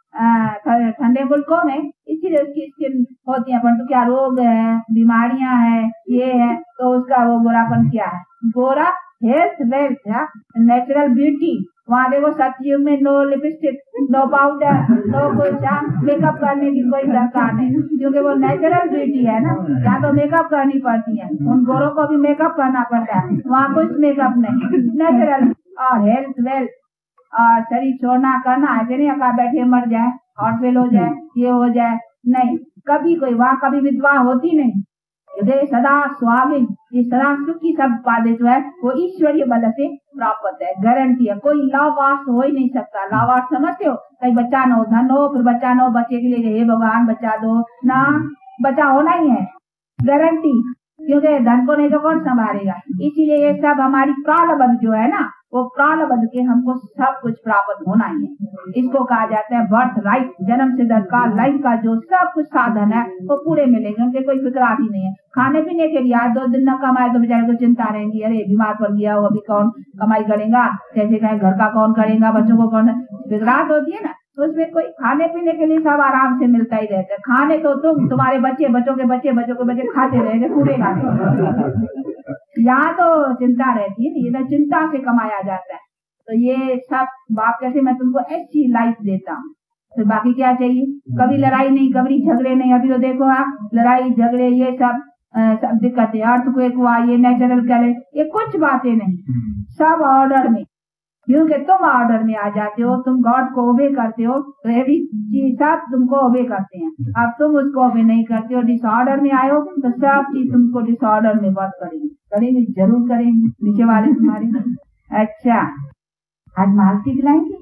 ठंडे मुल्कों में, इसीलिए उसकी स्किन होती है। परंतु क्या रोग है, बीमारियां हैं, ये है, तो उसका वो गोरापन क्या है, गोरा हेल्थ वेल्थ है, नेचुरल ब्यूटी। वहाँ देखो सतयुग में no lipstick, no powder, no कुछ, मेकअप करने की कोई दरकार नहीं, क्योंकि वो नेचुरल ब्यूटी है ना। यहाँ तो मेकअप करनी पड़ती है, उन गोरों को भी मेकअप करना पड़ता है, वहाँ कुछ मेकअप नहीं, नेचुरल। और हेल्थ वेल्थ और शरीर छोड़ना करना, ऐसे नहीं अका बैठे मर जाए, हार्ट फेल हो जाए, ये हो जाए, नहीं, कभी कोई वहाँ कभी विधवा होती नहीं। सदा स्वागिन, ये सदा सुख की सब बातें जो है वो ईश्वरीय बल से प्राप्त है, गारंटी है। कोई लावार्स हो ही नहीं सकता। लावार्स समझते हो, कहीं बच्चा न हो, धन हो, फिर बच्चा न हो, बच्चे के लिए हे भगवान बच्चा दो ना, बच्चा होना ही है, गारंटी, क्योंकि धन को नहीं तो कौन संभालेगा। इसीलिए ये सब हमारी प्रारब्ध जो है ना, वो प्रारब्ध के हमको सब कुछ प्राप्त होना ही है। इसको कहा जाता है बर्थ राइट, जन्म से दरकार लाइफ का जो सब कुछ साधन है वो पूरे मिलेंगे, उनके कोई फिक्रात ही नहीं है। खाने पीने के लिए आज 2 दिन न कमाए तो बेचारे को चिंता रहेगी, अरे बीमार पड़ गया हो, अभी कौन कमाई करेगा, कैसे कहें, घर का कौन करेगा, बच्चों को कौन, फिक्रात होती है ना। तो उसमें कोई खाने पीने के लिए सब आराम से मिलता ही रहता है। खाने तो तुम्हारे बच्चे, बच्चों के बच्चे खाते रहेंगे पूरे खाने। यहाँ तो चिंता रहती है, ये तो चिंता से कमाया जाता है। तो ये सब बाप कैसे मैं तुमको ऐसी लाइफ देता हूँ, फिर बाकी क्या चाहिए। कभी लड़ाई नहीं, कभी झगड़े नहीं। अभी तो देखो आप, लड़ाई झगड़े ये सब दिक्कतें, अर्थक्वेक हुआ, ये नेचुरल करे, ये कुछ बातें नहीं, सब ऑर्डर में, क्योंकि तुम ऑर्डर में आ जाते हो, तुम गॉड को ओबे करते हो, तो ये भी चीज सब तुमको ओबे करते हैं। अब तुम उसको ओबे नहीं करते हो, डिसऑर्डर में आए हो, तो सब चीज तुमको डिसऑर्डर में वर्क करेंगे, जरूर करेंगे नीचे वाले तुम्हारे। अच्छा, आज मालती खिलाएंगे,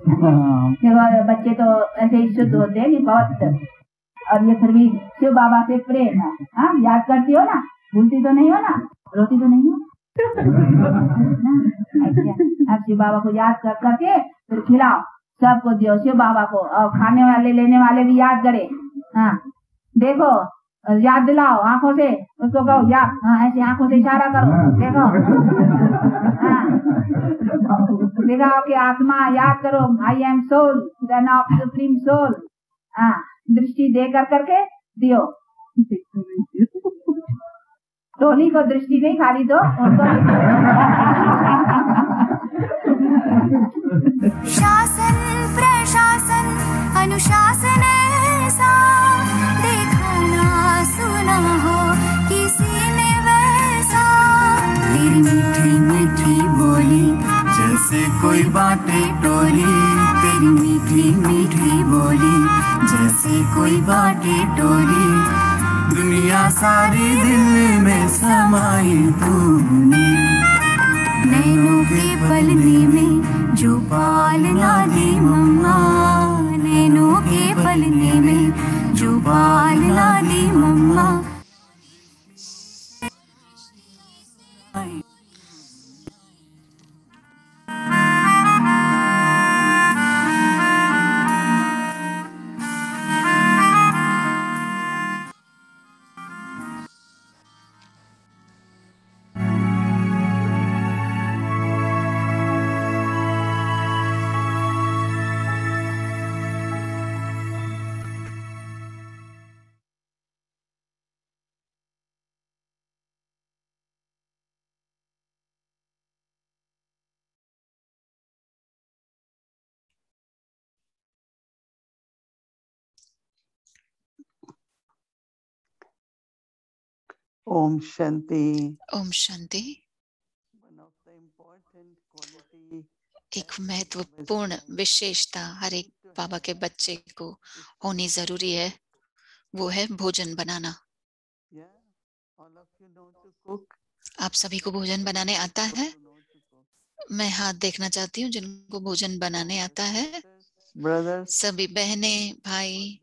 बच्चे तो ऐसे ही शुद्ध होते हैं कि बहुत, और ये फिर भी शिव बाबा से प्रेम है, हाँ, याद करती हो ना, भूलती तो नहीं हो ना, रोती तो नहीं हो। अब शिव बाबा को याद कर करके फिर खिलाओ, सबको दियो शिव बाबा को, और खाने वाले लेने वाले भी याद करे, हाँ, देखो याद दिलाओ आंखों से, उसको कहो याद, हाँ, ऐसे आंखों से इशारा करो, देखो, हाँ, दिखाओ कि आत्मा याद करो, I am soul, the of supreme soul, हाँ, दृष्टि दे कर करके दियो। टोली को दृष्टि नहीं खाली दो उनको शासन प्रशासन अनुशासन ऐसा देखा ना सुना हो किसी ने वैसा। तेरी मीठी मीठी बोली जैसे कोई बाटे टोली, तेरी मीठी मीठी बोली जैसे कोई बाटे टोली, दुनिया सारी दिल में समाई तूने। नैनों के पलने में जो पालना दी मम्मा, नैनों के पलने में जो पालना दी मम्मा। ओम शांति। ओम शांति। एक महत्वपूर्ण विशेषता हर एक बाबा के बच्चे को होनी जरूरी है, वो है भोजन बनाना। आप सभी को भोजन बनाने आता है? मैं हाथ देखना चाहती हूँ जिनको भोजन बनाने आता है। सभी बहनें भाई,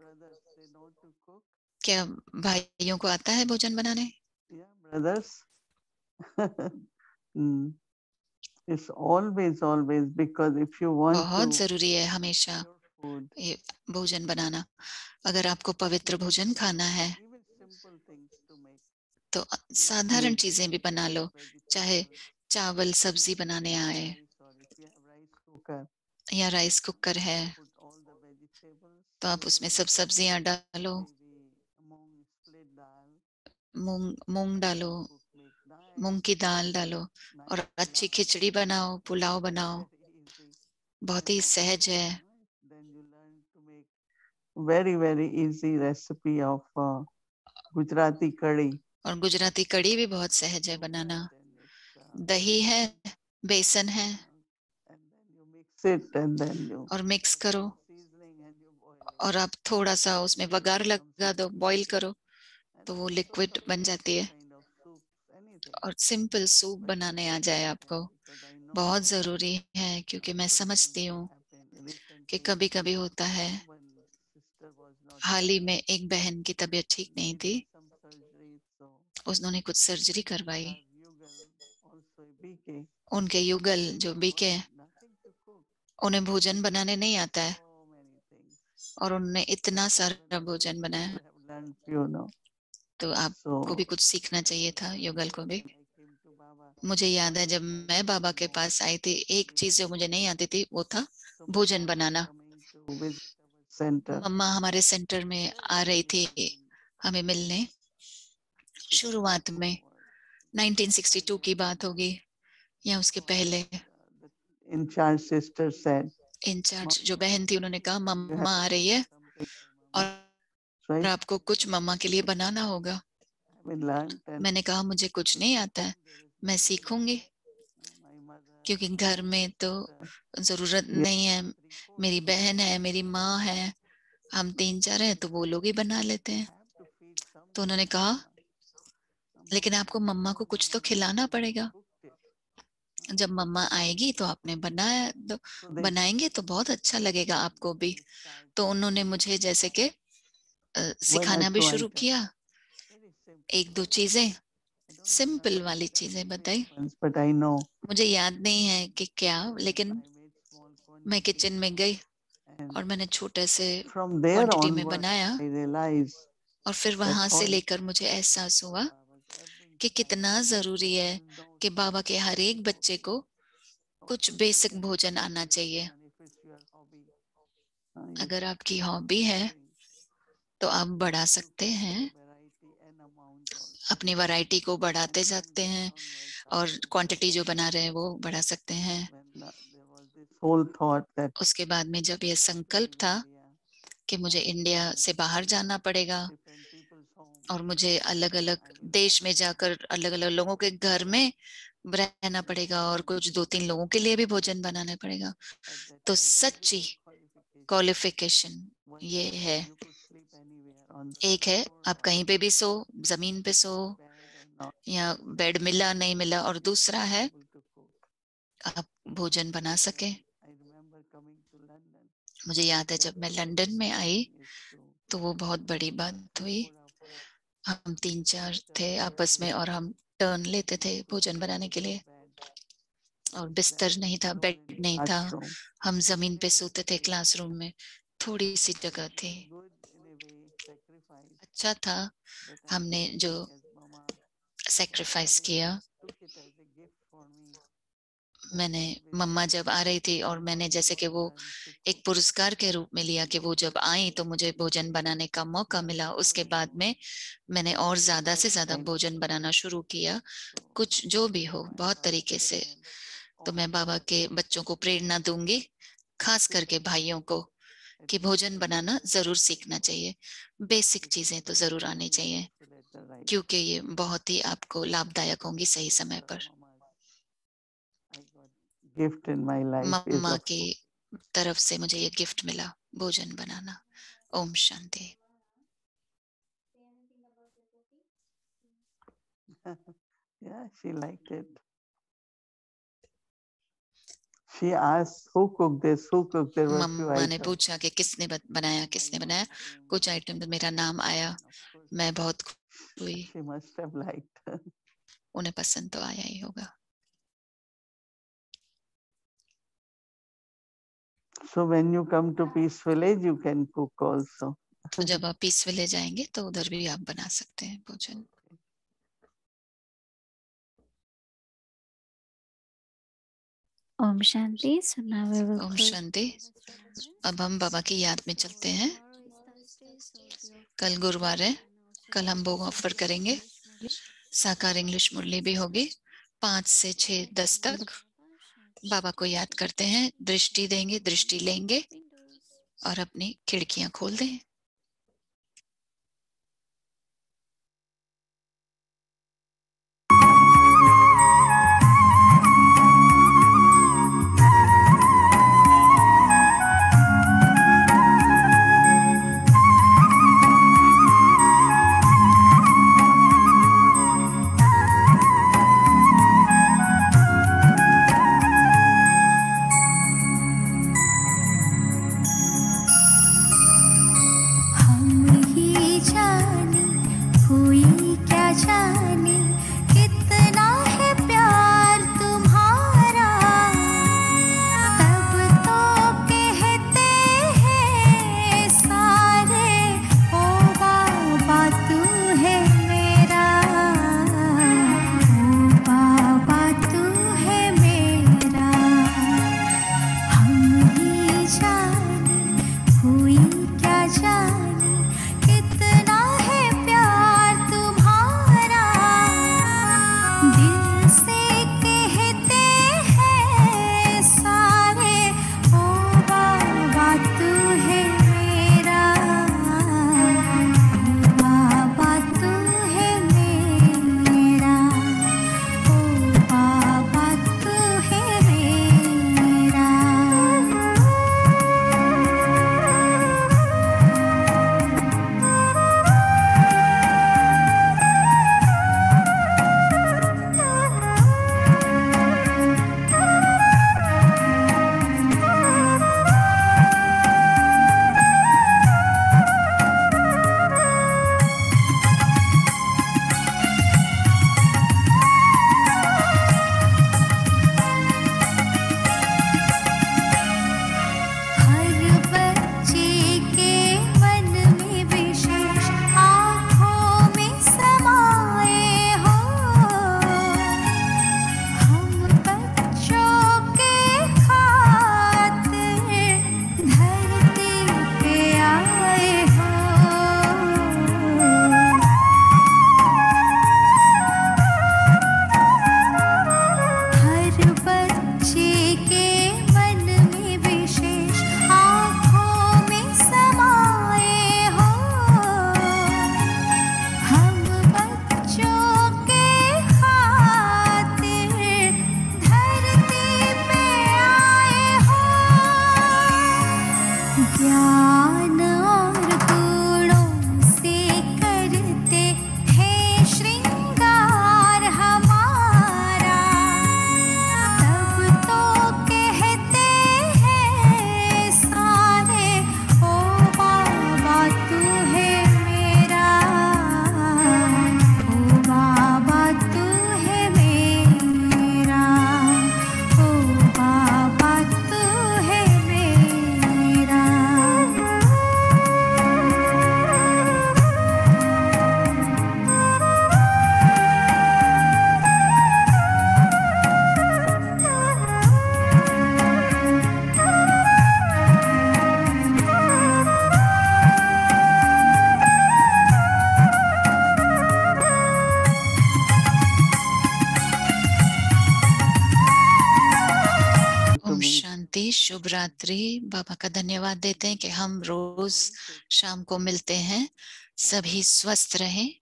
क्या भाइयों को आता है भोजन बनाने? It's always because if you want बहुत जरूरी है हमेशा ये भोजन बनाना। अगर आपको पवित्र भोजन खाना है तो साधारण चीजें भी बना लो, चाहे चावल सब्जी बनाने आए या राइस कुकर है तो आप उसमें सब सब्जियां डालो, मूंग डालो, मूंग की दाल डालो और अच्छी खिचड़ी बनाओ, पुलाव बनाओ। बहुत ही सहज है। very easy recipe of Gujarati curry। और गुजराती कड़ी भी बहुत सहज है बनाना। दही है, बेसन है और मिक्स करो और आप थोड़ा सा उसमें वगार लगा दो, बॉईल करो तो वो लिक्विड बन जाती है और सिंपल सूप बनाने आ जाए आपको। बहुत जरूरी है क्योंकि मैं समझती हूँ कि कभी कभी होता है। हाल ही में एक बहन की तबीयत ठीक नहीं थी, उन्होंने कुछ सर्जरी करवाई। उनके युगल जो बीके, उन्हें भोजन बनाने नहीं आता है और उन्होंने इतना सारा भोजन बनाया। तो आपको भी कुछ सीखना चाहिए था, युगल को भी। मुझे याद है जब मैं बाबा के पास आई थी, एक चीज जो मुझे नहीं आती थी वो था भोजन बनाना। मम्मा हमारे सेंटर में आ रही थी हमें मिलने, शुरुआत में 1962 की बात होगी या उसके पहले। इंचार्ज जो बहन थी उन्होंने कहा मम्मा आ रही है और आपको कुछ मम्मा के लिए बनाना होगा। मैंने कहा मुझे कुछ नहीं आता है, मैं सीखूंगी क्योंकि घर में तो जरूरत नहीं है। मेरी बहन है, मेरी माँ है, हम 3-4 हैं तो वो लोग ही बना लेते हैं। तो उन्होंने कहा लेकिन आपको मम्मा को कुछ तो खिलाना पड़ेगा। जब मम्मा आएगी तो आपने बनाएंगे तो बहुत अच्छा लगेगा आपको भी। तो उन्होंने मुझे जैसे कि सिखाना भी शुरू किया। 1-2 चीजें, सिंपल वाली चीजें बताई। मुझे याद नहीं है कि क्या, लेकिन मैं किचन में गई और मैंने छोटे से क्वांटिटी में बनाया और फिर वहां से लेकर मुझे एहसास हुआ कि कितना जरूरी है कि बाबा के हर एक बच्चे को कुछ बेसिक भोजन आना चाहिए। अगर आपकी हॉबी है तो आप बढ़ा सकते हैं। अपनी वैरायटी को बढ़ाते जाते हैं और क्वांटिटी जो बना रहे हैं वो बढ़ा सकते हैं। उसके बाद में जब यह संकल्प था कि मुझे इंडिया से बाहर जाना पड़ेगा और मुझे अलग अलग देश में जाकर अलग अलग लोगों के घर में रहना पड़ेगा और कुछ 2-3 लोगों के लिए भी भोजन बनाना पड़ेगा, तो सच्ची क्वालिफिकेशन ये है। एक है आप कहीं पे भी सो, जमीन पे सो या बेड मिला नहीं मिला, और दूसरा है आप भोजन बना सके। मुझे याद है जब मैं लंदन में आई तो वो बहुत बड़ी बात हुई। हम 3-4 थे आपस में और हम टर्न लेते थे भोजन बनाने के लिए, और बिस्तर नहीं था, बेड नहीं था, हम जमीन पे सोते थे क्लासरूम में, थोड़ी सी जगह थी। अच्छा था हमने जो सैक्रिफाइस किया। मैंने मम्मा जब आ रही थी और मैंने जैसे कि वो एक पुरस्कार के रूप में लिया कि वो जब आई तो मुझे भोजन बनाने का मौका मिला। उसके बाद में मैंने और ज्यादा से ज्यादा भोजन बनाना शुरू किया, कुछ जो भी हो बहुत तरीके से। तो मैं बाबा के बच्चों को प्रेरणा दूंगी, खास करके भाइयों को, कि भोजन बनाना जरूर सीखना चाहिए। बेसिक चीजें तो जरूर आनी चाहिए, क्योंकि ये बहुत ही आपको लाभदायक होंगी सही समय पर। मम्मा की तरफ से मुझे ये गिफ्ट मिला, भोजन बनाना। Om Shanti. Yeah, she liked it. She asked who cooked this, who cooked there were few मम्मा ने items. पूछा कि किसने बनाया, किसने बनाया। कुछ आइटम तो मेरा नाम आया, मैं बहुत खुश हुई। She must have liked. उन्हें पसंद तो आया ही होगा। So when you come to Peace Village, you can cook also. तो जब आप पीस विलेज जाएंगे तो उधर भी आप बना सकते हैं भोजन। Om Shanti. So now we will Om close. शांति। अब हम बाबा की याद में चलते हैं। कल गुरुवार है, कल हम भोग ऑफर करेंगे। साकार इंग्लिश मुरली भी होगी 5 से 6-10 तक। बाबा को याद करते हैं, दृष्टि देंगे, दृष्टि लेंगे और अपनी खिड़कियां खोल दें। शुभ रात्रि। बाबा का धन्यवाद देते हैं कि हम रोज शाम को मिलते हैं। सभी स्वस्थ रहें,